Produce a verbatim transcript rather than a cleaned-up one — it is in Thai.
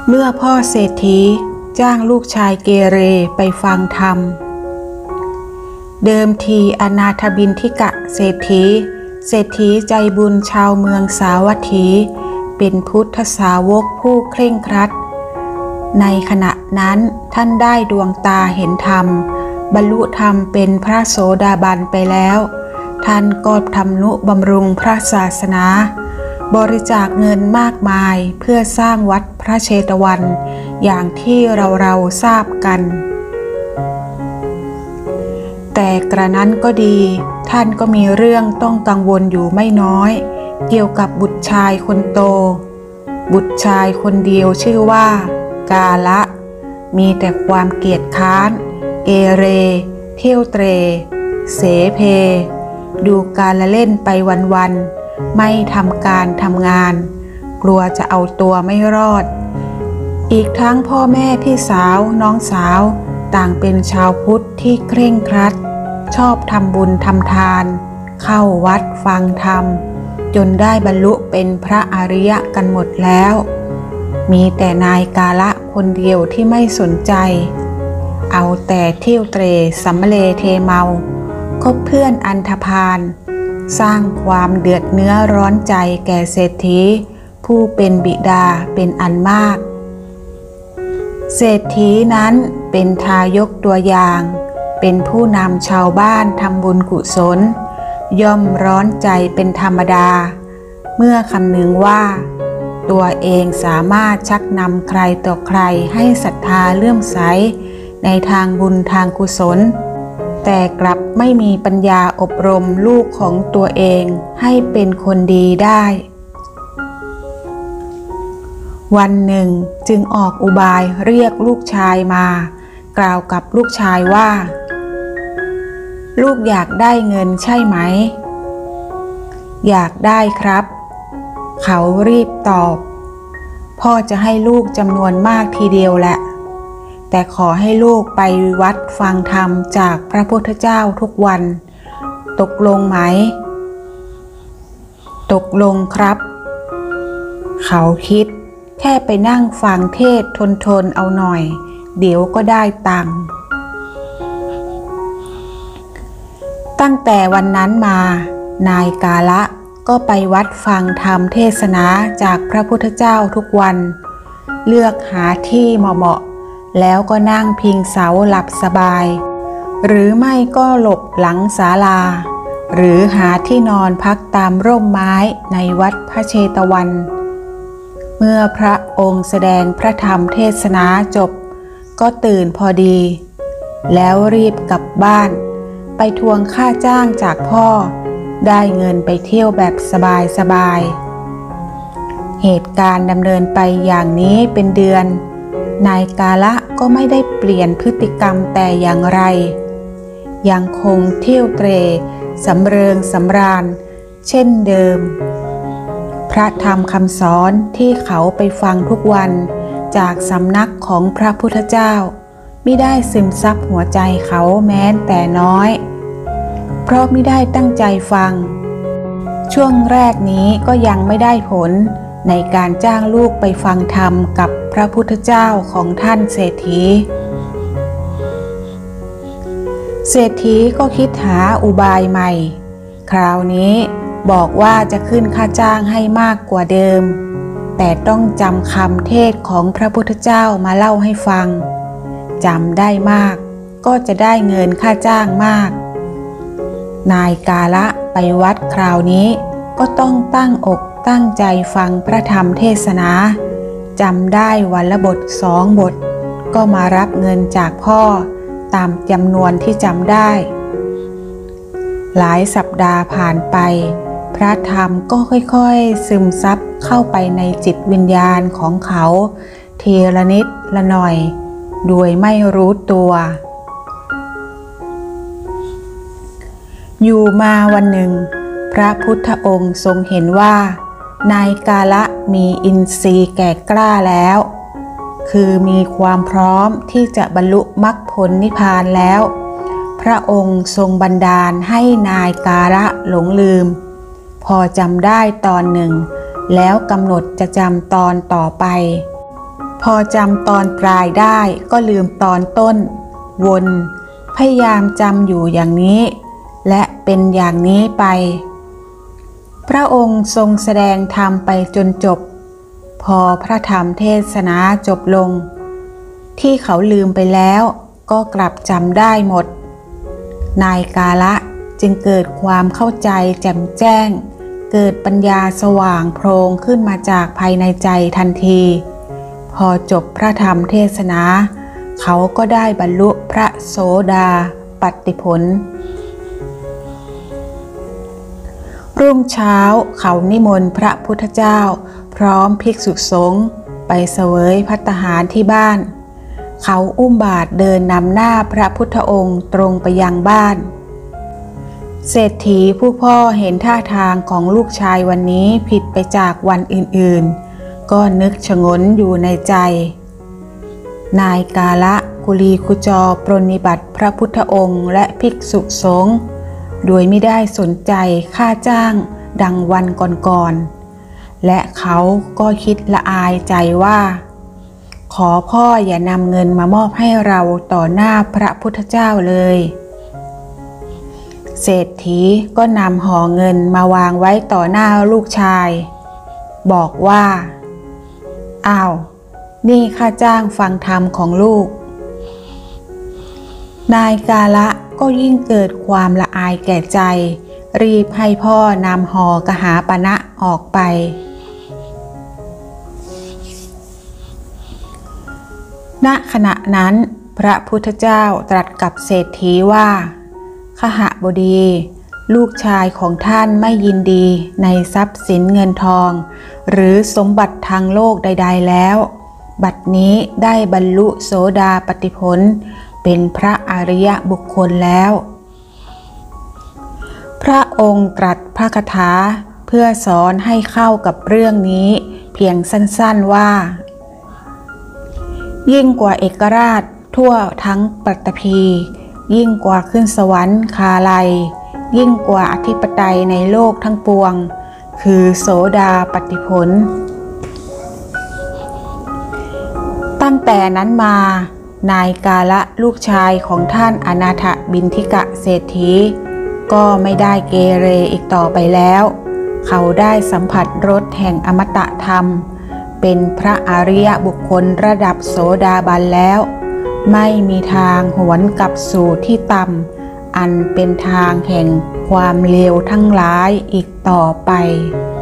เมื่อพ่อเศรษฐีจ้างลูกชายเกเรไปฟังธรรมเดิมทีอนาถบิณฑิกะเศรษฐีเศรษฐีใจบุญชาวเมืองสาวัตถีเป็นพุทธสาวกผู้เคร่งครัดในขณะนั้นท่านได้ดวงตาเห็นธรรมบรรลุธรรมเป็นพระโสดาบันไปแล้วท่านก็ทำนุบำรุงพระศาสนาบริจาคเงินมากมายเพื่อสร้างวัดพระเชตวันอย่างที่เราเราทราบกันแต่กระนั้นก็ดีท่านก็มีเรื่องต้องกังวลอยู่ไม่น้อยเกี่ยวกับบุตรชายคนโตบุตรชายคนเดียวชื่อว่ากาละมีแต่ความเกียจค้านเอเรเที่ยวเตรเสเพดูการละเล่นไปวันๆไม่ทำการทำงานกลัวจะเอาตัวไม่รอดอีกทั้งพ่อแม่พี่สาวน้องสาวต่างเป็นชาวพุทธที่เคร่งครัดชอบทำบุญทำทานเข้าวัดฟังธรรมจนได้บรรลุเป็นพระอริยะกันหมดแล้วมีแต่นายกาละคนเดียวที่ไม่สนใจเอาแต่เที่ยวเตร่สัมเลเทเมาคบเพื่อนอันธพาลสร้างความเดือดเนื้อร้อนใจแก่เศรษฐีผู้เป็นบิดาเป็นอันมากเศรษฐีนั้นเป็นทายกตัวอย่างเป็นผู้นำชาวบ้านทำบุญกุศลย่อมร้อนใจเป็นธรรมดาเมื่อคำนึงว่าตัวเองสามารถชักนำใครต่อใครให้ศรัทธาเลื่อมใสในทางบุญทางกุศลแต่กลับไม่มีปัญญาอบรมลูกของตัวเองให้เป็นคนดีได้วันหนึ่งจึงออกอุบายเรียกลูกชายมากล่าวกับลูกชายว่าลูกอยากได้เงินใช่ไหมอยากได้ครับเขารีบตอบพ่อจะให้ลูกจำนวนมากทีเดียวแหละแต่ขอให้ลูกไปวัดฟังธรรมจากพระพุทธเจ้าทุกวันตกลงไหมตกลงครับเขาคิดแค่ไปนั่งฟังเทศทนๆเอาหน่อยเดี๋ยวก็ได้ตังค์ตั้งแต่วันนั้นมานายกาละก็ไปวัดฟังธรรมเทศนาจากพระพุทธเจ้าทุกวันเลือกหาที่เหมาะๆแล้วก็นั่งพิงเสาหลับสบายหรือไม่ก็หลบหลังศาลาหรือหาที่นอนพักตามร่มไม้ในวัดพระเชตวันเมื่อพระองค์แสดงพระธรรมเทศนาจบก็ตื่นพอดีแล้วรีบกลับบ้านไปทวงค่าจ้างจากพ่อได้เงินไปเที่ยวแบบสบายๆเหตุการณ์ดำเนินไปอย่างนี้เป็นเดือนนายกาละก็ไม่ได้เปลี่ยนพฤติกรรมแต่อย่างไรยังคงเที่ยวเตร่สำเริงสำราญเช่นเดิมพระธรรมคำสอนที่เขาไปฟังทุกวันจากสำนักของพระพุทธเจ้ามิได้ซึมซับหัวใจเขาแม้แต่น้อยเพราะมิได้ตั้งใจฟังช่วงแรกนี้ก็ยังไม่ได้ผลในการจ้างลูกไปฟังธรรมกับพระพุทธเจ้าของท่านเศรษฐีเศรษฐีก็คิดหาอุบายใหม่คราวนี้บอกว่าจะขึ้นค่าจ้างให้มากกว่าเดิมแต่ต้องจำคำเทศของพระพุทธเจ้ามาเล่าให้ฟังจำได้มากก็จะได้เงินค่าจ้างมากนายกาละไปวัดคราวนี้ก็ต้องตั้งอกตั้งใจฟังพระธรรมเทศนาจำได้วันละบทสองบทก็มารับเงินจากพ่อตามจำนวนที่จำได้หลายสัปดาห์ผ่านไปพระธรรมก็ค่อยๆซึมซับเข้าไปในจิตวิญญาณของเขาทีละนิดละหน่อยโดยไม่รู้ตัวอยู่มาวันหนึ่งพระพุทธองค์ทรงเห็นว่านายกาละมีอินทรีย์แก่กล้าแล้วคือมีความพร้อมที่จะบรรลุมรรคผลนิพพานแล้วพระองค์ทรงบันดาลให้นายกาละหลงลืมพอจำได้ตอนหนึ่งแล้วกำหนดจะจำตอนต่อไปพอจำตอนปลายได้ก็ลืมตอนต้นวนพยายามจำอยู่อย่างนี้และเป็นอย่างนี้ไปพระองค์ทรงแสดงธรรมไปจนจบพอพระธรรมเทศนาจบลงที่เขาลืมไปแล้วก็กลับจำได้หมดนายกาละจึงเกิดความเข้าใจแจ่มแจ้งเกิดปัญญาสว่างโพลงขึ้นมาจากภายในใจทันทีพอจบพระธรรมเทศนาเขาก็ได้บรรลุพระโสดาปัตติผลรุ่งเช้าเขานิมนต์พระพุทธเจ้าพร้อมภิกษุสงฆ์ไปเสวยภัตตาหารที่บ้านเขาอุ้มบาตรเดินนำหน้าพระพุทธองค์ตรงไปยังบ้านเศรษฐีผู้พ่อเห็นท่าทางของลูกชายวันนี้ผิดไปจากวันอื่นๆก็นึกชงนอยู่ในใจนายกาละกุลีกุจอปรนนิบัติพระพุทธองค์และภิกษุสงฆ์โดยไม่ได้สนใจค่าจ้างดังวันก่อนๆและเขาก็คิดละอายใจว่าขอพ่ออย่านำเงินมามอบให้เราต่อหน้าพระพุทธเจ้าเลยเศรษฐีก็นำห่อเงินมาวางไว้ต่อหน้าลูกชายบอกว่าอ้าวนี่ค่าจ้างฟังธรรมของลูกนายกาละก็ยิ่งเกิดความละอายแก่ใจรีบให้พ่อนำห่อกหาปณะออกไปณขณะนั้นพระพุทธเจ้าตรัสกับเศรษฐีว่าขหบดีลูกชายของท่านไม่ยินดีในทรัพย์สินเงินทองหรือสมบัติทางโลกใดๆแล้วบัดนี้ได้บรรลุโสดาปัตติผลเป็นพระอริยบุคคลแล้วพระองค์ตรัสพระคาถาเพื่อสอนให้เข้ากับเรื่องนี้เพียงสั้นๆว่ายิ่งกว่าเอกราชทั่วทั้งปัตตภียิ่งกว่าขึ้นสวรรค์คาลัยยิ่งกว่าอธิปไตยในโลกทั้งปวงคือโสดาปัตติผลตั้งแต่นั้นมานายกาละลูกชายของท่านอนาถบิณฑิกะเศรษฐีก็ไม่ได้เกเรอีกต่อไปแล้วเขาได้สัมผัสรสแห่งอมตะธรรมเป็นพระอริยบุคคลระดับโสดาบันแล้วไม่มีทางหวนกลับสู่ที่ต่ำอันเป็นทางแห่งความเลวทั้งหลายอีกต่อไป